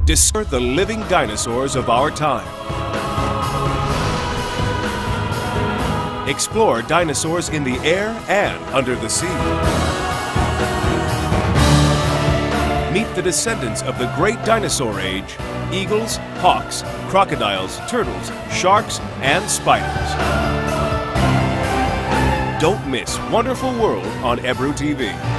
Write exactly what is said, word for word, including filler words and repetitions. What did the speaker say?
Discover the living dinosaurs of our time. Explore dinosaurs in the air and under the sea. Meet the descendants of the great dinosaur age: eagles, hawks, crocodiles, turtles, sharks, and spiders. Don't miss Wonderful World on Ebru T V.